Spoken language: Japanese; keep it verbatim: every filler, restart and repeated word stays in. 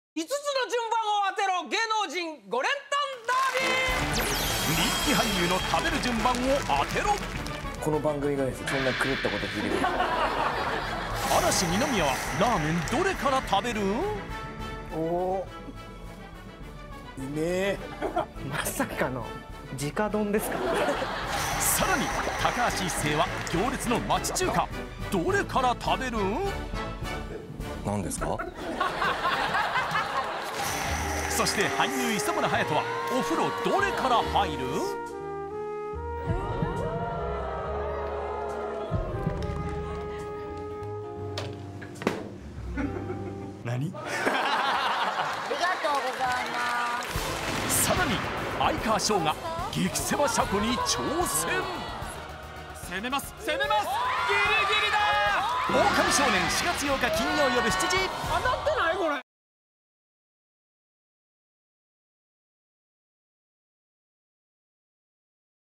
いつつの順番を当てろ芸能人ご連単ダービー。 人気俳優の食べる順番を当てろ。 この番組がですね、そんな狂ったこと聞いてくる。 嵐二宮はラーメンどれから食べる？ おお。うめえ。 まさかの直丼ですか？ さらに高橋一生は行列の町中華どれから食べる？ 何ですか？ そして俳優磯村勇斗はお風呂どれから入る？何？ ありがとうございます。 さらに相川翔が激セマ車庫に挑戦。攻めます攻めます、ギリギリだ。狼少年しがつようか金曜夜しちじ。 当たってる